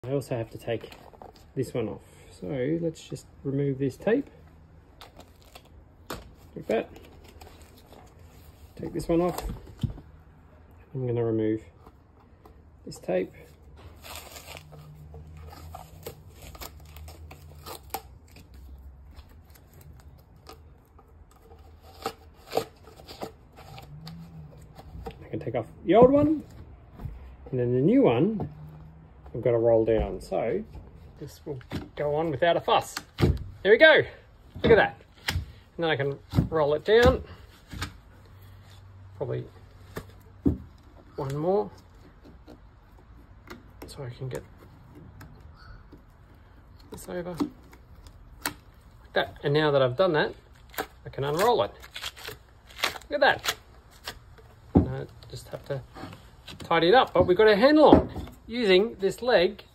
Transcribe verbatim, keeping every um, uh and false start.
I also have to take this one off. So let's just remove this tape. Like that. Take this one off. I'm going to remove this tape. I can take off the old one, and then the new one I've got to roll down. So this will go on without a fuss. There we go. Look at that. And then I can roll it down. Probably one more, so I can get this over like that. And now that I've done that, I can unroll it. Look at that. I just have to tidy it up, but we've got a handle on using this leg